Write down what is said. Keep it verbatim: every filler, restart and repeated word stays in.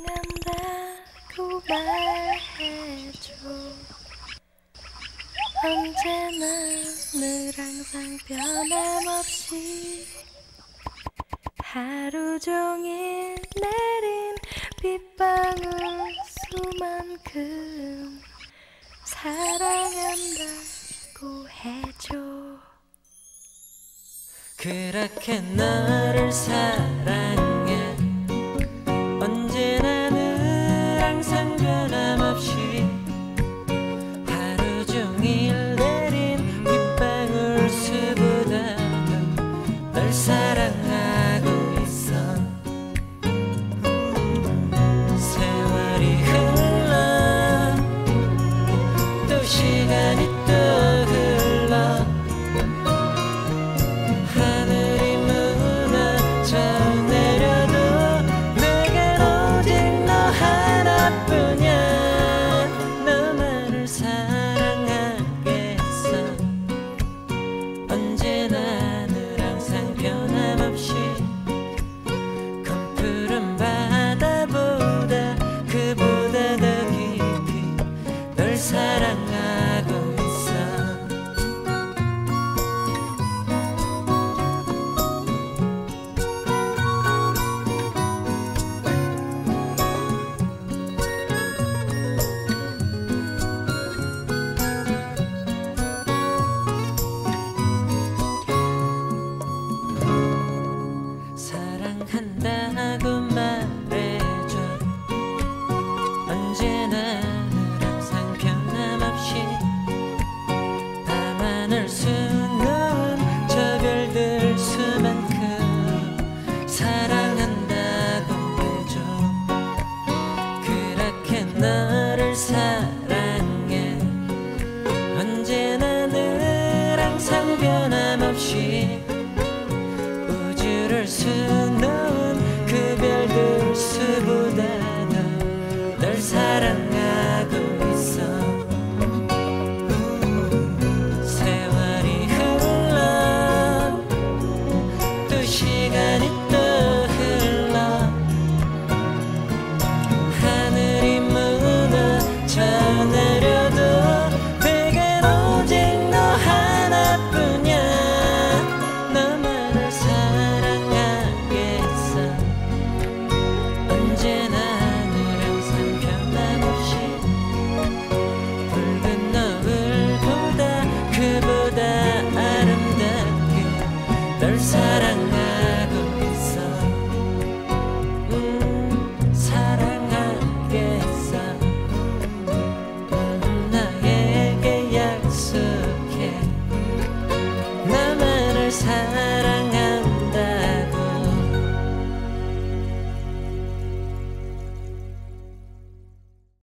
사랑한다고 말해줘. 언제나 늘 항상 변함없이 하루 종일 내린 빗방울 수만큼 사랑한다고 해줘. 그렇게 너를 사랑해. 언제나 늘 항상 변함없이 하루 종일 내린 빗방울 수보다도 널 사랑하고 있어. 세월이 흘러 또 시간이 또 흘러 하늘이 무너져 내려도 내겐 오직 너 하나뿐이야. 너만을 사랑하겠어. 언제나 늘 항상 변함없이 검푸른 바다보다 그보다 더 깊이 널 사랑하고 있어. 사랑한다고 말해줘. 언제나 늘 항상 변함없이 밤하늘 수놓은 저 별들 수만큼 사랑한다고 해줘. 그렇게 너를 사랑해. 언제나 늘 항상 변함없이 우주를 수놓은 그 별들 수보다도 널 사랑하고 있어. 세월이 흘러 또 시간이 또 흘러 하늘이 무너져 내려도 내겐 오직 너 하나뿐이야. 너만을 사랑하겠어. 언제나